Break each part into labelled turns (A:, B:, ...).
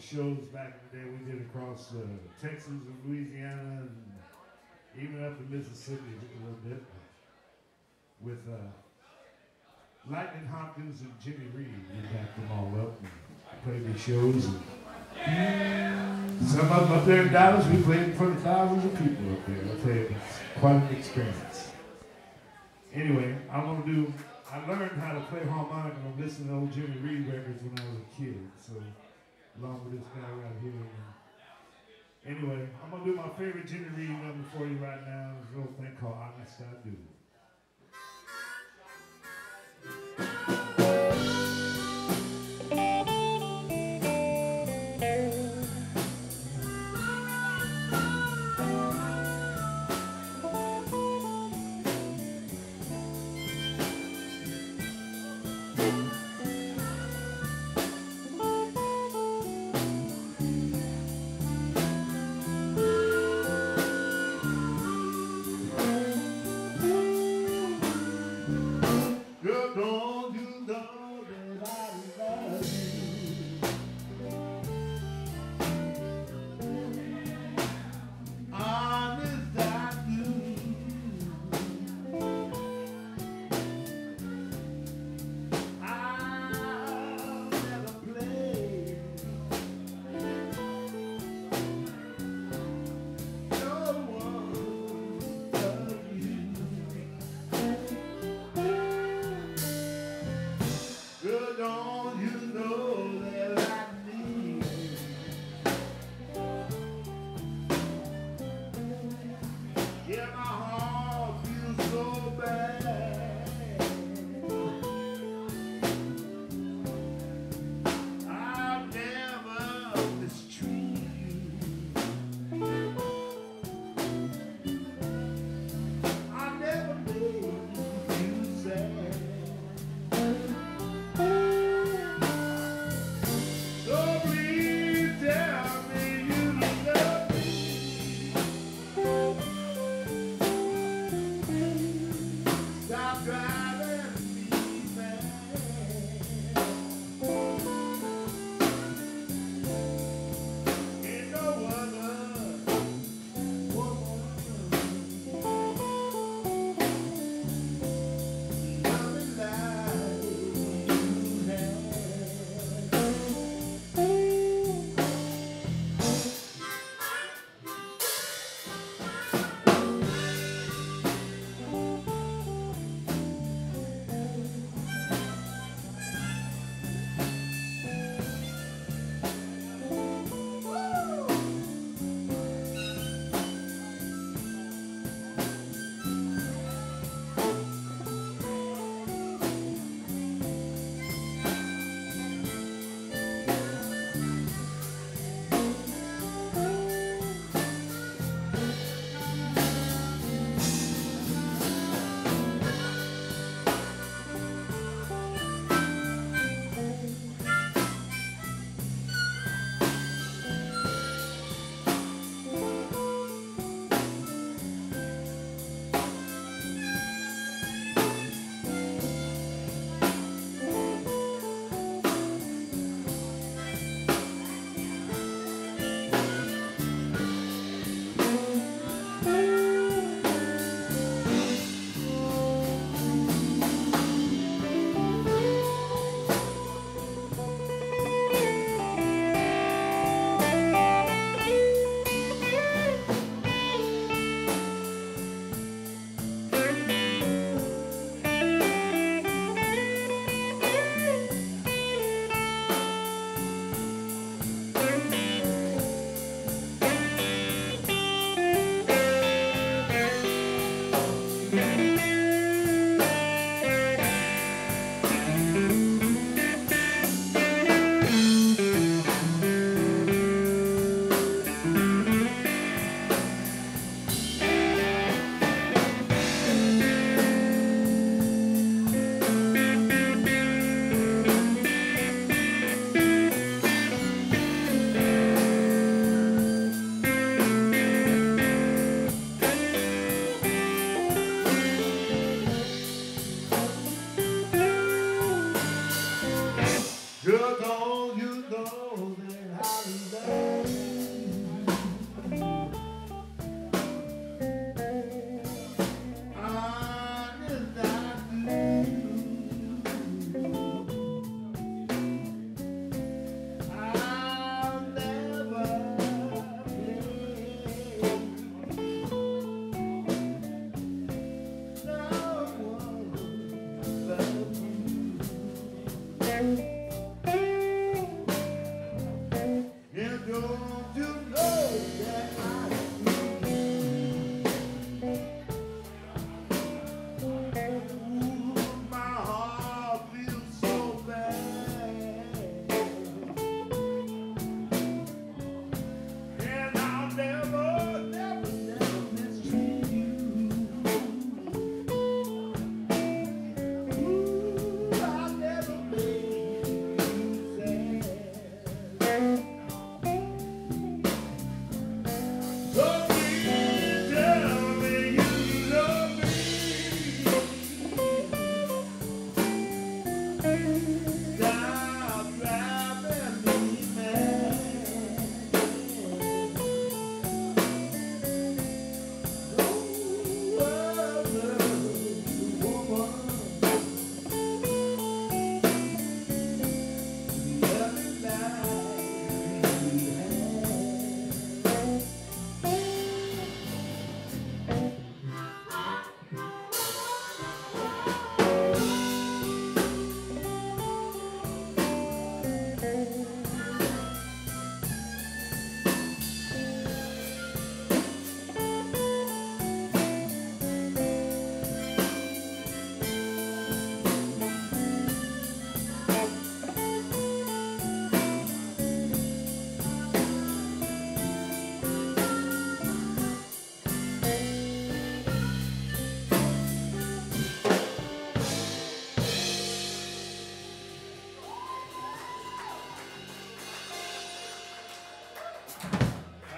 A: shows back in the day we did across Texas and Louisiana and even up in Mississippi a little bit with Lightning Hopkins and Jimmy Reed. We backed them all up and played these shows. And some of them up there in Dallas, we played in front of thousands of people up there. I'll tell you, it's quite an experience. Anyway, I learned how to play harmonica and listen to old Jimmy Reed records when I was a kid. So, along with this guy right here. Anyway, I'm going to do my favorite Jimmy Reed number for you right now. It's a little thing called Honest I Do.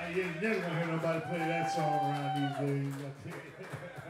A: You're never gonna hear nobody play that song around these days. I tell you.